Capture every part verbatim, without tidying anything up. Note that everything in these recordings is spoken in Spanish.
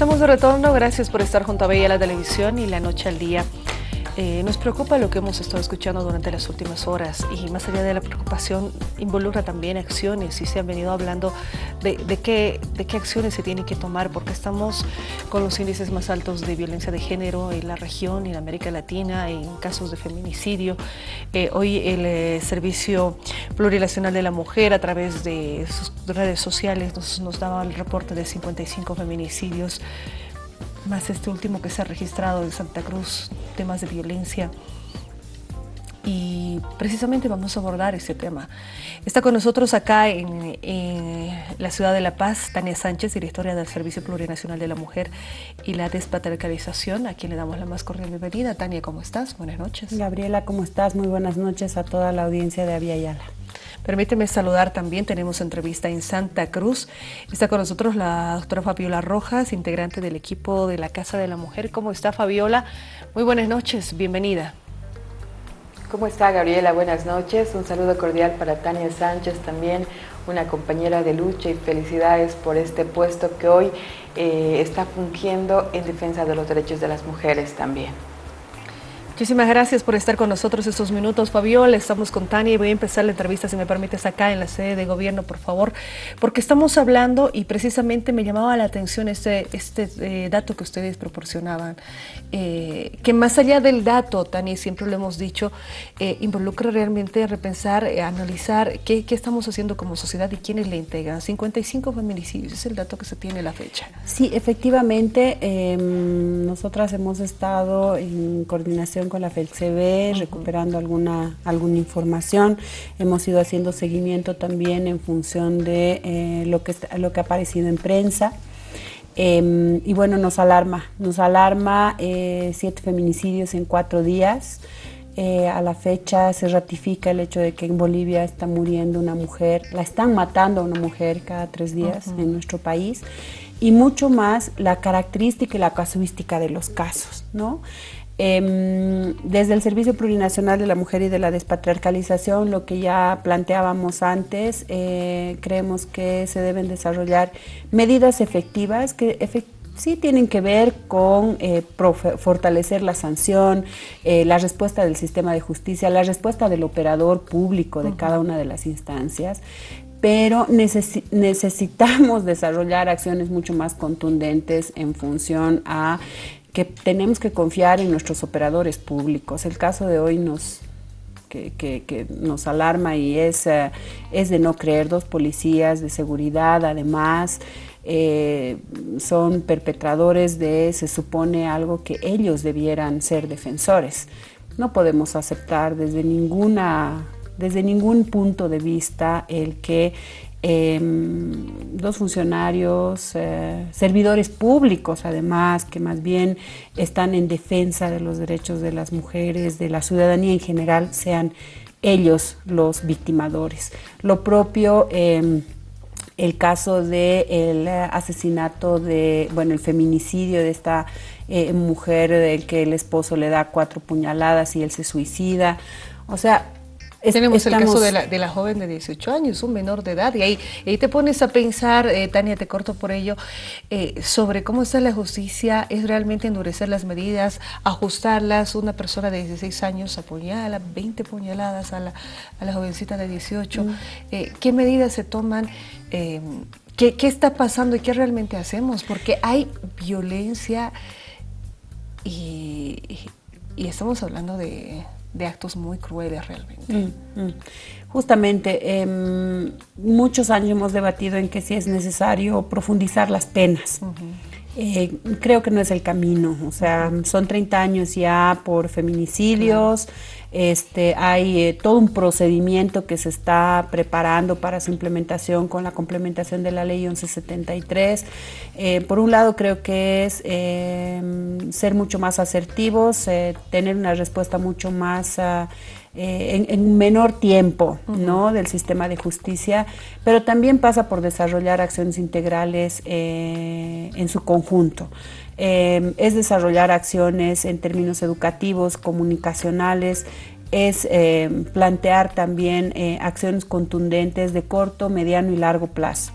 Estamos de retorno, gracias por estar junto a Bella la Televisión y La Noche al Día. Eh, nos preocupa lo que hemos estado escuchando durante las últimas horas y más allá de la preocupación involucra también acciones y se han venido hablando de, de, qué, de qué acciones se tienen que tomar porque estamos con los índices más altos de violencia de género en la región y en América Latina, en casos de feminicidio. Eh, hoy el eh, Servicio Plurinacional de la Mujer a través de sus redes sociales nos, nos daba el reporte de cincuenta y cinco feminicidios, más este último que se ha registrado en Santa Cruz, temas de violencia. Y precisamente vamos a abordar ese tema. Está con nosotros acá en, en la ciudad de La Paz, Tania Sánchez, directora del Servicio Plurinacional de la Mujer y la Despatriarcalización, a quien le damos la más cordial bienvenida. Tania, ¿cómo estás? Buenas noches. Gabriela, ¿cómo estás? Muy buenas noches a toda la audiencia de Avia Yala. Permíteme saludar también, tenemos entrevista en Santa Cruz. Está con nosotros la doctora Fabiola Rojas, integrante del equipo de la Casa de la Mujer. ¿Cómo está, Fabiola? Muy buenas noches, bienvenida. ¿Cómo está, Gabriela? Buenas noches. Un saludo cordial para Tania Sánchez, también una compañera de lucha, y felicidades por este puesto que hoy eh, está fungiendo en defensa de los derechos de las mujeres también. Muchísimas gracias por estar con nosotros estos minutos, Fabiola. Estamos con Tania y voy a empezar la entrevista, si me permites, acá en la sede de gobierno, por favor, porque estamos hablando y precisamente me llamaba la atención este, este eh, dato que ustedes proporcionaban, eh, que más allá del dato, Tania, siempre lo hemos dicho, eh, involucra realmente repensar, eh, analizar qué, qué estamos haciendo como sociedad y quiénes le integran. cincuenta y cinco feminicidios, es el dato que se tiene a la fecha. Sí, efectivamente, eh, nosotras hemos estado en coordinación con la FELCB, uh-huh. recuperando alguna, alguna información. Hemos ido haciendo seguimiento también en función de eh, lo, que, lo que ha aparecido en prensa. Eh, y bueno, nos alarma, nos alarma eh, siete feminicidios en cuatro días. Eh, a la fecha se ratifica el hecho de que en Bolivia está muriendo una mujer, la están matando a una mujer cada tres días uh-huh. en nuestro país. Y mucho más la característica y la casuística de los casos, ¿no? Eh, desde el Servicio Plurinacional de la Mujer y de la Despatriarcalización, lo que ya planteábamos antes, eh, creemos que se deben desarrollar medidas efectivas que efectivamente sí tienen que ver con eh, fortalecer la sanción, eh, la respuesta del sistema de justicia, la respuesta del operador público de uh-huh. cada una de las instancias, pero necesi necesitamos desarrollar acciones mucho más contundentes en función a que tenemos que confiar en nuestros operadores públicos. El caso de hoy nos, que, que, que nos alarma y es, uh, es de no creer. Dos policías de seguridad, además, eh, son perpetradores de, se supone, algo que ellos debieran ser defensores. No podemos aceptar desde, ninguna, desde ningún punto de vista el que Eh, dos funcionarios, eh, servidores públicos además, que más bien están en defensa de los derechos de las mujeres, de la ciudadanía en general, sean ellos los victimadores. Lo propio, eh, el caso del asesinato de, bueno, el feminicidio de esta eh, mujer, del que el esposo le da cuatro puñaladas y él se suicida. O sea, tenemos Estamos... el caso de la, de la joven de dieciocho años, un menor de edad, y ahí, ahí te pones a pensar, eh, Tania, te corto por ello, eh, sobre cómo está la justicia. Es realmente endurecer las medidas, ajustarlas. Una persona de dieciséis años apuñala, veinte puñaladas a la, a la jovencita de dieciocho. Mm. Eh, ¿Qué medidas se toman? Eh, ¿qué, ¿Qué está pasando y qué realmente hacemos? Porque hay violencia y, y estamos hablando de... de actos muy crueles realmente. Mm, mm. Justamente, eh, muchos años hemos debatido en que si es necesario profundizar las penas. Uh-huh. eh, creo que no es el camino, o sea, son treinta años ya por feminicidios, claro. este, hay eh, todo un procedimiento que se está preparando para su implementación con la complementación de la ley once setenta y tres. Eh, por un lado creo que es eh, ser mucho más asertivos, eh, tener una respuesta mucho más uh, eh, en, en menor tiempo, uh-huh. ¿no? del sistema de justicia, pero también pasa por desarrollar acciones integrales eh, en su conjunto. Eh, es desarrollar acciones en términos educativos, comunicacionales, es eh, plantear también eh, acciones contundentes de corto, mediano y largo plazo.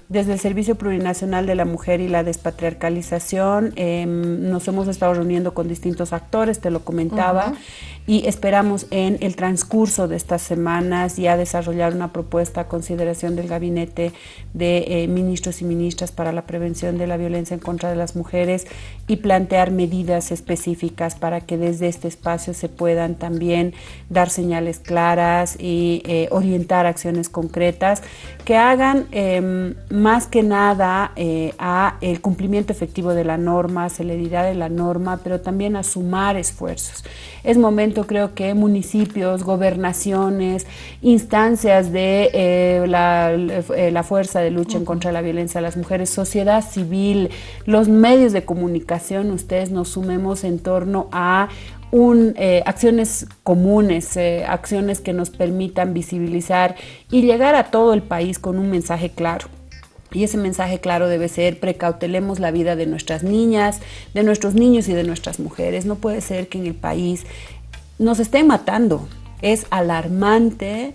Desde el Servicio Plurinacional de la Mujer y la Despatriarcalización eh, nos hemos estado reuniendo con distintos actores, te lo comentaba, uh-huh. y esperamos en el transcurso de estas semanas ya desarrollar una propuesta a consideración del Gabinete de eh, Ministros y Ministras para la Prevención de la Violencia en contra de las Mujeres y plantear medidas específicas para que desde este espacio se puedan también dar señales claras y eh, orientar acciones concretas que hagan eh, más que nada eh, a el cumplimiento efectivo de la norma, celeridad de la norma, pero también a sumar esfuerzos. Es momento, creo que municipios, gobernaciones, instancias de eh, la, la fuerza de lucha en contra de la violencia a las mujeres, sociedad civil, los medios de comunicación, ustedes nos sumemos en torno a Un, eh, acciones comunes, eh, acciones que nos permitan visibilizar y llegar a todo el país con un mensaje claro. Y ese mensaje claro debe ser: precautelemos la vida de nuestras niñas, de nuestros niños y de nuestras mujeres. No puede ser que en el país nos estén matando. Es alarmante.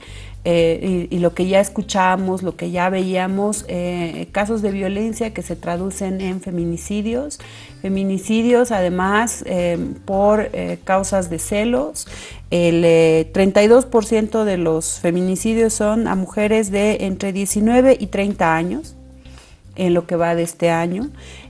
Eh, y, y lo que ya escuchamos, lo que ya veíamos, eh, casos de violencia que se traducen en feminicidios, feminicidios además eh, por eh, causas de celos. El eh, treinta y dos por ciento de los feminicidios son a mujeres de entre diecinueve y treinta años, en lo que va de este año.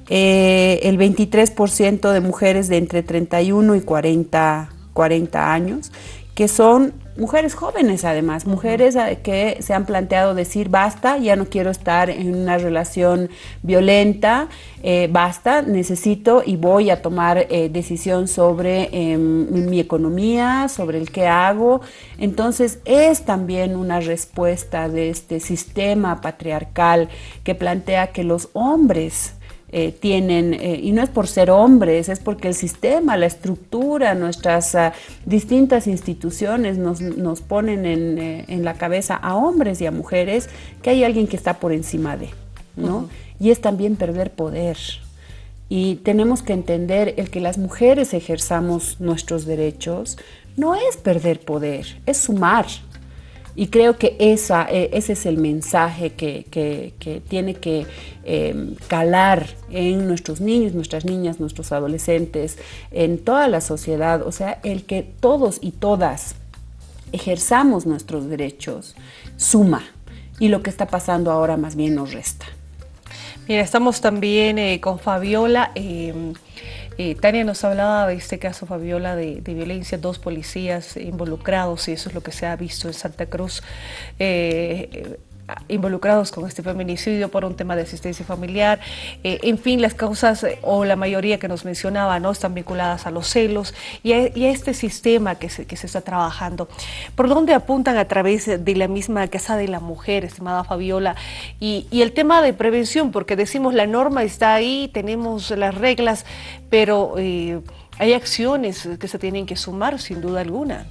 Eh, el veintitrés por ciento de mujeres de entre treinta y uno y cuarenta años, que son mujeres jóvenes además, mujeres que se han planteado decir basta, ya no quiero estar en una relación violenta, eh, basta, necesito y voy a tomar eh, decisión sobre eh, mi economía, sobre el qué hago. Entonces es también una respuesta de este sistema patriarcal que plantea que los hombres Eh, tienen, eh, y no es por ser hombres, es porque el sistema, la estructura, nuestras uh, distintas instituciones nos, nos ponen en, eh, en la cabeza a hombres y a mujeres que hay alguien que está por encima de, ¿no? Uh-huh. Y es también perder poder. Y tenemos que entender el que las mujeres ejerzamos nuestros derechos no es perder poder, es sumar. Y creo que esa, eh, ese es el mensaje que, que, que tiene que eh, calar en nuestros niños, nuestras niñas, nuestros adolescentes, en toda la sociedad. O sea, el que todos y todas ejerzamos nuestros derechos suma. Y lo que está pasando ahora más bien nos resta. Mira, estamos también eh, con Fabiola. Eh, Eh, Tania nos hablaba de este caso, Fabiola, de, de violencia, dos policías involucrados, y eso es lo que se ha visto en Santa Cruz, eh, eh, involucrados con este feminicidio por un tema de asistencia familiar. Eh, en fin, las causas, eh, o la mayoría que nos mencionaba, ¿no?, están vinculadas a los celos y a, y a este sistema que se, que se está trabajando. ¿Por dónde apuntan a través de la misma Casa de la Mujer, estimada Fabiola? Y, y el tema de prevención, porque decimos la norma está ahí, tenemos las reglas, pero eh, hay acciones que se tienen que sumar, sin duda alguna.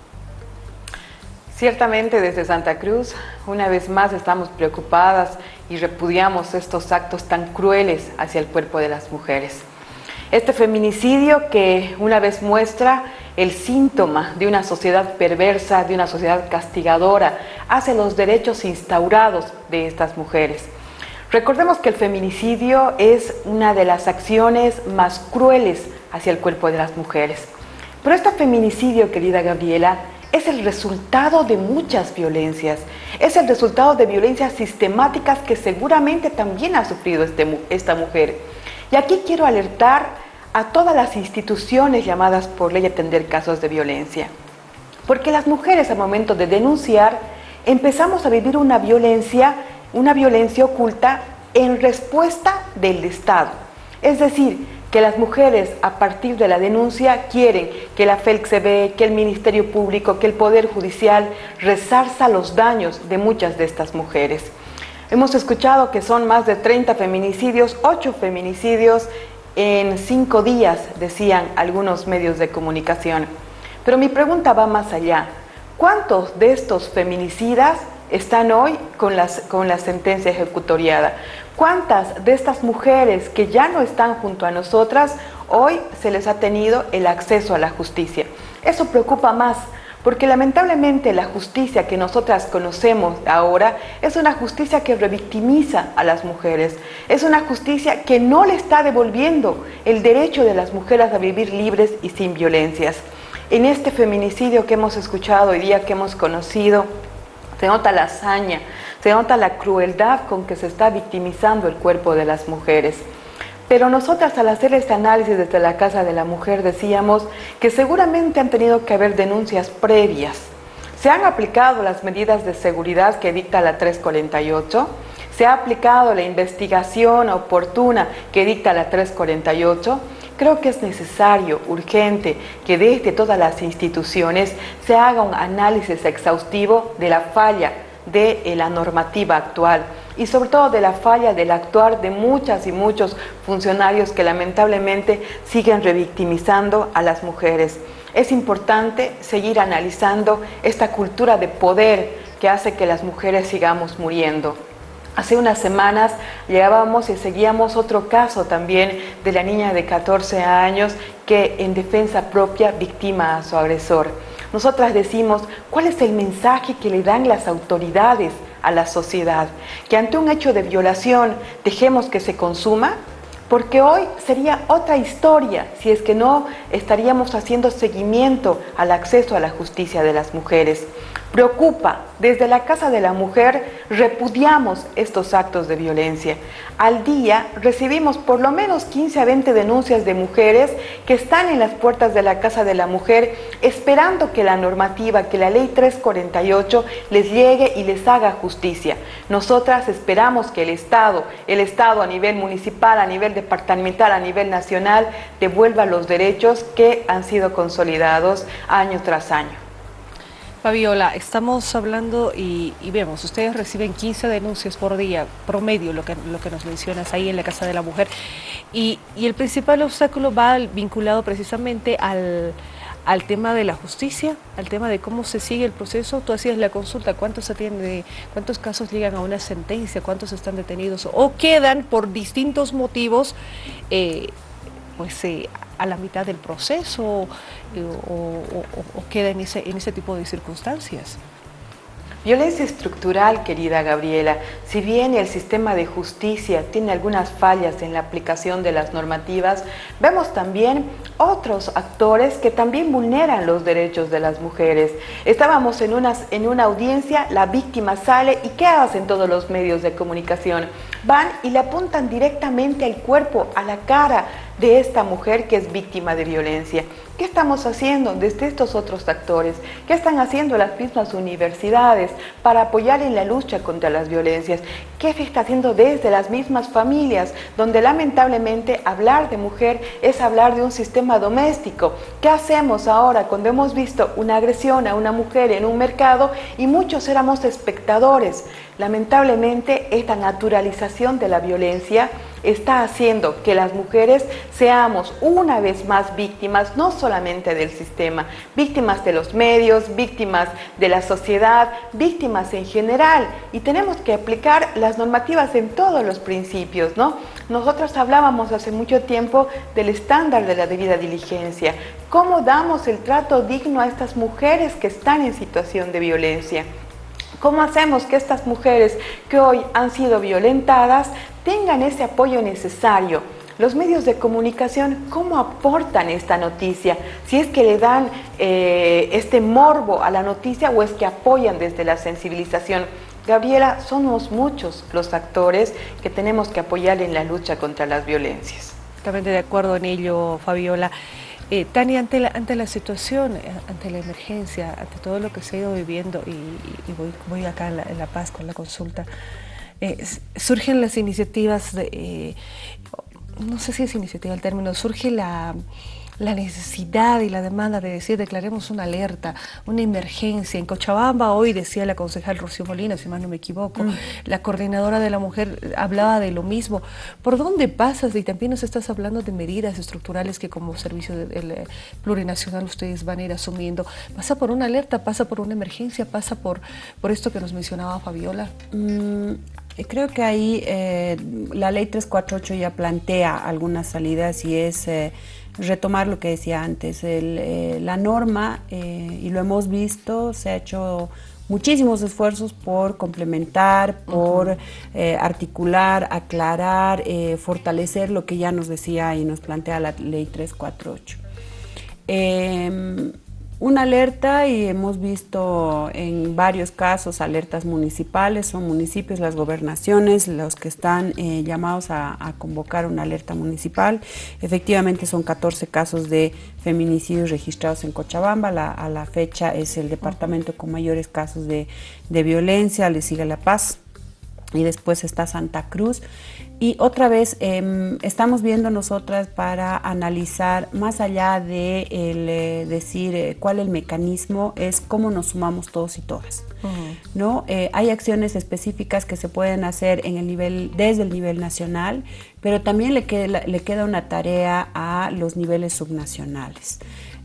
Ciertamente desde Santa Cruz, una vez más estamos preocupadas y repudiamos estos actos tan crueles hacia el cuerpo de las mujeres. Este feminicidio que una vez muestra el síntoma de una sociedad perversa, de una sociedad castigadora hacia los derechos instaurados de estas mujeres. Recordemos que el feminicidio es una de las acciones más crueles hacia el cuerpo de las mujeres. Pero este feminicidio, querida Gabriela, es el resultado de muchas violencias, es el resultado de violencias sistemáticas que seguramente también ha sufrido este, esta mujer. Y aquí quiero alertar a todas las instituciones llamadas por ley a atender casos de violencia, porque las mujeres al momento de denunciar empezamos a vivir una violencia, una violencia oculta en respuesta del Estado. Es decir, que las mujeres a partir de la denuncia quieren que la F E L C B, que el Ministerio Público, que el Poder Judicial resarza los daños de muchas de estas mujeres. Hemos escuchado que son más de treinta feminicidios, ocho feminicidios en cinco días, decían algunos medios de comunicación. Pero mi pregunta va más allá. ¿Cuántos de estos feminicidas están hoy con, las, con la sentencia ejecutoriada? ¿Cuántas de estas mujeres que ya no están junto a nosotras, hoy se les ha tenido el acceso a la justicia? Eso preocupa más, porque lamentablemente la justicia que nosotras conocemos ahora es una justicia que revictimiza a las mujeres, es una justicia que no le está devolviendo el derecho de las mujeres a vivir libres y sin violencias. En este feminicidio que hemos escuchado hoy día, que hemos conocido, se nota la hazaña, se nota la crueldad con que se está victimizando el cuerpo de las mujeres. Pero nosotras, al hacer este análisis desde la Casa de la Mujer, decíamos que seguramente han tenido que haber denuncias previas. Se han aplicado las medidas de seguridad que dicta la trescientos cuarenta y ocho, se ha aplicado la investigación oportuna que dicta la trescientos cuarenta y ocho. Creo que es necesario, urgente, que desde todas las instituciones se haga un análisis exhaustivo de la falla de la normativa actual y sobre todo de la falla del actuar de muchas y muchos funcionarios que lamentablemente siguen revictimizando a las mujeres. Es importante seguir analizando esta cultura de poder que hace que las mujeres sigamos muriendo. Hace unas semanas llevábamos y seguíamos otro caso también de la niña de catorce años que en defensa propia victima a su agresor. Nosotras decimos, ¿cuál es el mensaje que le dan las autoridades a la sociedad? Que ante un hecho de violación dejemos que se consuma, porque hoy sería otra historia si es que no estaríamos haciendo seguimiento al acceso a la justicia de las mujeres. Preocupa, desde la Casa de la Mujer repudiamos estos actos de violencia. Al día recibimos por lo menos quince a veinte denuncias de mujeres que están en las puertas de la Casa de la Mujer esperando que la normativa, que la ley trescientos cuarenta y ocho les llegue y les haga justicia. Nosotras esperamos que el Estado, el Estado a nivel municipal, a nivel departamental, a nivel nacional, devuelva los derechos que han sido consolidados año tras año. Fabiola, estamos hablando y, y vemos, ustedes reciben quince denuncias por día, promedio, lo que, lo que nos mencionas ahí en la Casa de la Mujer, y, y el principal obstáculo va vinculado precisamente al, al tema de la justicia, al tema de cómo se sigue el proceso. Tú hacías la consulta, ¿cuántos se atiende, cuántos casos llegan a una sentencia, cuántos están detenidos o quedan por distintos motivos, eh, pues eh, a la mitad del proceso o, o, o, o queda en ese, en ese tipo de circunstancias? Violencia estructural, querida Gabriela. Si bien el sistema de justicia tiene algunas fallas en la aplicación de las normativas, vemos también otros actores que también vulneran los derechos de las mujeres. Estábamos en una, en una audiencia, la víctima sale y ¿qué hacen todos los medios de comunicación? Van y le apuntan directamente al cuerpo, a la cara de esta mujer que es víctima de violencia. ¿Qué estamos haciendo desde estos otros actores? ¿Qué están haciendo las mismas universidades para apoyar en la lucha contra las violencias? ¿Qué se está haciendo desde las mismas familias, donde lamentablemente hablar de mujer es hablar de un sistema doméstico? ¿Qué hacemos ahora cuando hemos visto una agresión a una mujer en un mercado y muchos éramos espectadores? Lamentablemente, esta naturalización de la violencia está haciendo que las mujeres seamos una vez más víctimas, no solamente del sistema, víctimas de los medios, víctimas de la sociedad, víctimas en general, y tenemos que aplicar las normativas en todos los principios, ¿no? Nosotros hablábamos hace mucho tiempo del estándar de la debida diligencia. ¿Cómo damos el trato digno a estas mujeres que están en situación de violencia? ¿Cómo hacemos que estas mujeres que hoy han sido violentadas tengan ese apoyo necesario? Los medios de comunicación, ¿cómo aportan esta noticia? Si es que le dan eh, este morbo a la noticia o es que apoyan desde la sensibilización. Gabriela, somos muchos los actores que tenemos que apoyar en la lucha contra las violencias. Totalmente de acuerdo en ello, Fabiola. Eh, Tania, ante la, ante la situación, ante la emergencia, ante todo lo que se ha ido viviendo, y, y voy, voy acá en La, en la Paz con la consulta, eh, surgen las iniciativas, de, eh, no sé si es iniciativa el término, surge la, la necesidad y la demanda de decir, declaremos una alerta, una emergencia. En Cochabamba hoy decía la concejal Rocío Molina, si mal no me equivoco, mm. la coordinadora de la mujer hablaba de lo mismo. ¿Por dónde pasas? Y también nos estás hablando de medidas estructurales que como servicio del plurinacional ustedes van a ir asumiendo. ¿Pasa por una alerta? ¿Pasa por una emergencia? ¿Pasa por, por esto que nos mencionaba Fabiola? Mm. Creo que ahí eh, la ley trescientos cuarenta y ocho ya plantea algunas salidas y es eh, retomar lo que decía antes. El, eh, la norma, eh, y lo hemos visto, se ha hecho muchísimos esfuerzos por complementar, por uh-huh. eh, articular, aclarar, eh, fortalecer lo que ya nos decía y nos plantea la ley trescientos cuarenta y ocho. Eh, Una alerta, y hemos visto en varios casos alertas municipales, son municipios, las gobernaciones los que están eh, llamados a, a convocar una alerta municipal. Efectivamente son catorce casos de feminicidios registrados en Cochabamba, la, a la fecha es el departamento con mayores casos de, de violencia, le sigue La Paz y después está Santa Cruz. Y otra vez eh, estamos viendo nosotras para analizar más allá de el, eh, decir eh, cuál es el mecanismo, es cómo nos sumamos todos y todas. Uh-huh. ¿No? Eh, hay acciones específicas que se pueden hacer en el nivel, desde el nivel nacional, pero también le queda, le queda una tarea a los niveles subnacionales.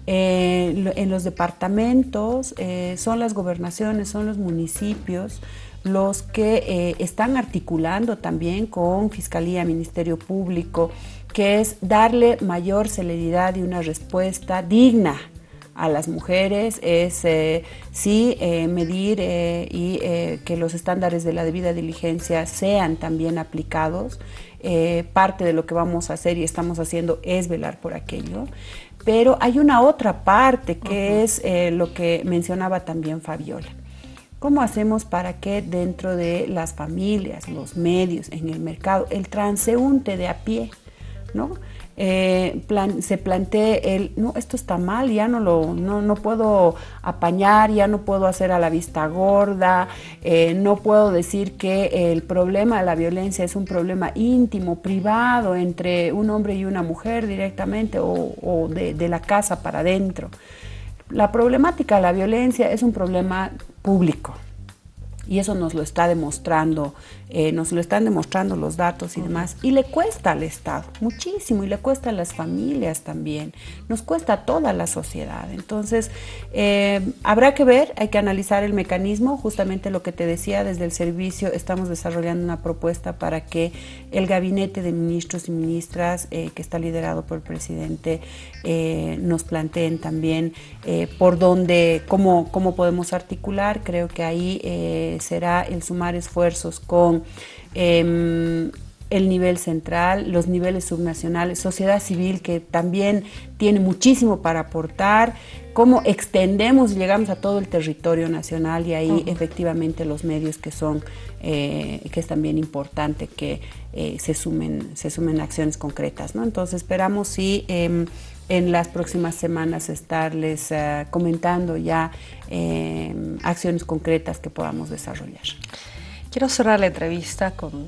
Eh, en los departamentos eh, son las gobernaciones, son los municipios los que eh, están articulando también con Fiscalía, Ministerio Público, que es darle mayor celeridad y una respuesta digna a las mujeres, es eh, sí eh, medir eh, y eh, que los estándares de la debida diligencia sean también aplicados. Eh, parte de lo que vamos a hacer y estamos haciendo es velar por aquello. Pero hay una otra parte que uh-huh. es eh, lo que mencionaba también Fabiola. ¿Cómo hacemos para que dentro de las familias, los medios, en el mercado, el transeúnte de a pie, ¿no? Eh, plan, se plantee el, no, esto está mal, ya no lo, no, no puedo apañar, ya no puedo hacer a la vista gorda, eh, no puedo decir que el problema de la violencia es un problema íntimo, privado, entre un hombre y una mujer directamente o, o de, de la casa para adentro. La problemática de la violencia es un problema público y eso nos lo está demostrando, eh, nos lo están demostrando los datos y demás, y le cuesta al Estado muchísimo y le cuesta a las familias también, nos cuesta a toda la sociedad. Entonces eh, habrá que ver, hay que analizar el mecanismo, justamente lo que te decía, desde el servicio estamos desarrollando una propuesta para que el gabinete de ministros y ministras eh, que está liderado por el presidente eh, nos planteen también eh, por dónde, cómo, cómo podemos articular. Creo que ahí eh, será el sumar esfuerzos con eh, el nivel central, los niveles subnacionales, sociedad civil que también tiene muchísimo para aportar, cómo extendemos y llegamos a todo el territorio nacional y ahí uh-huh. efectivamente los medios que son, eh, que es también importante que eh, se sumen, se sumen acciones concretas, ¿no? Entonces esperamos sí eh, en las próximas semanas estarles uh, comentando ya eh, acciones concretas que podamos desarrollar. Quiero cerrar la entrevista con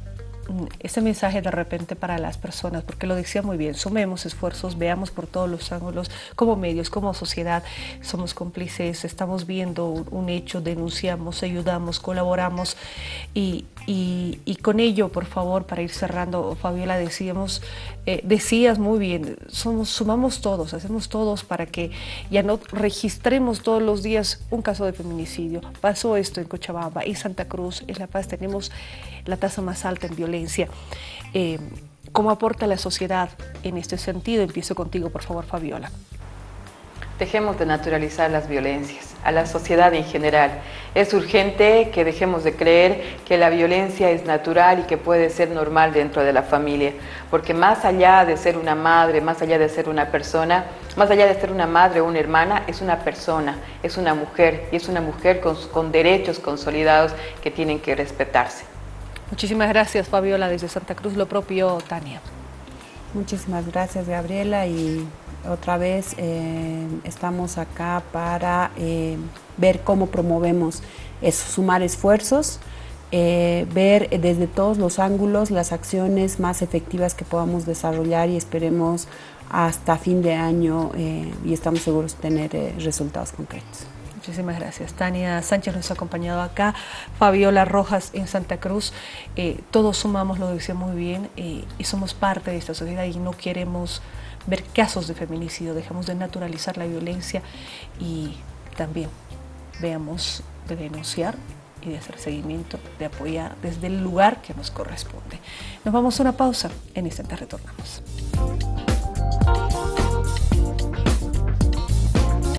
ese mensaje de repente para las personas, porque lo decía muy bien, sumemos esfuerzos, veamos por todos los ángulos, como medios, como sociedad, somos cómplices, estamos viendo un, un hecho, denunciamos, ayudamos, colaboramos y, y, y con ello, por favor, para ir cerrando, Fabiola, decíamos, eh, decías muy bien, somos, sumamos todos, hacemos todos para que ya no registremos todos los días un caso de feminicidio. Pasó esto en Cochabamba, en Santa Cruz, en La Paz tenemos la tasa más alta en violencia. Eh, ¿Cómo aporta la sociedad en este sentido? Empiezo contigo, por favor, Fabiola. Dejemos de naturalizar las violencias, a la sociedad en general. Es urgente que dejemos de creer que la violencia es natural y que puede ser normal dentro de la familia, porque más allá de ser una madre, más allá de ser una persona, más allá de ser una madre o una hermana, es una persona, es una mujer, y es una mujer con, con derechos consolidados que tienen que respetarse. Muchísimas gracias, Fabiola, desde Santa Cruz. Lo propio, Tania. Muchísimas gracias, Gabriela, y otra vez eh, estamos acá para eh, ver cómo promovemos eso, sumar esfuerzos, eh, ver desde todos los ángulos las acciones más efectivas que podamos desarrollar y esperemos hasta fin de año eh, y estamos seguros de tener eh, resultados concretos. Muchísimas gracias. Tania Sánchez nos ha acompañado acá, Fabiola Rojas en Santa Cruz. Eh, todos sumamos, lo decía muy bien, eh, y somos parte de esta sociedad y no queremos ver casos de feminicidio, dejamos de naturalizar la violencia y también veamos de denunciar y de hacer seguimiento, de apoyar desde el lugar que nos corresponde. Nos vamos a una pausa, en instantes retornamos.